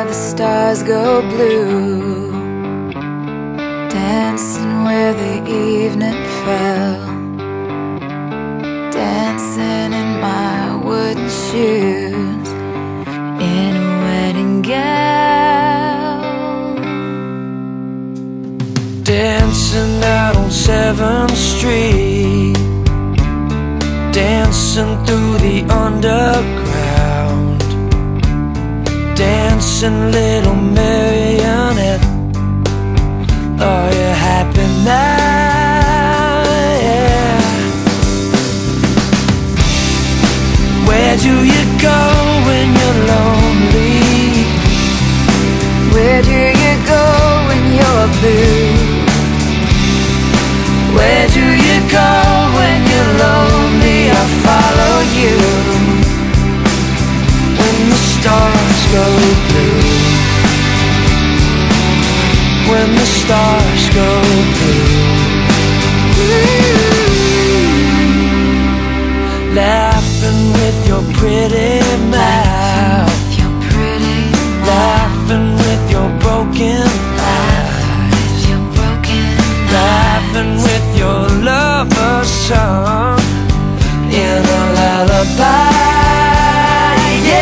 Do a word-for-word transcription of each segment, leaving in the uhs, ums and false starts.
the stars go blue, dancing where the evening fell, dancing in my wooden shoes, in a wedding gown, dancing out on seventh street, dancing through the underground, dancing little marionette. Are you happy now? Yeah. Where do you go when you're lonely? where do you go when you're blue? Where do you go when you're lonely? I follow you when the stars go blue. When the stars go blue. Laughing with your pretty mouth, laughing with your broken eyes, laughing with your lover's song in a lullaby.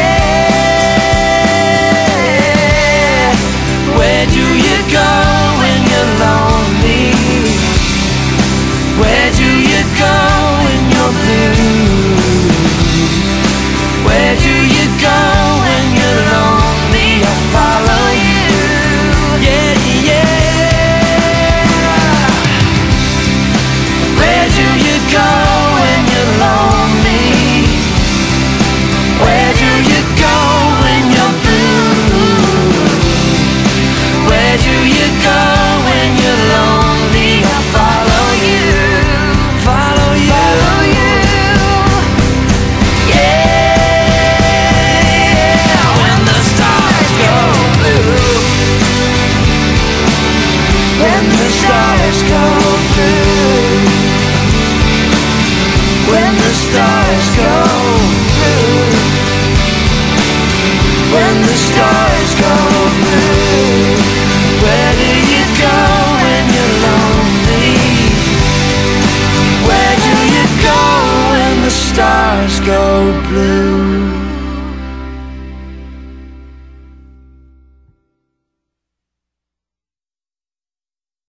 Yeah. Where do you go when you're lonely? Where do you go when you're blue? Where do you go when you're lonely? I follow you. Yeah, yeah. Where do you go when you're lonely? Where do you go when you're blue? Where do you go when you're lonely? I follow you. Follow you. Follow you. Yeah. When the stars go blue. When the stars go blue. When the stars go blue. When the stars go blue.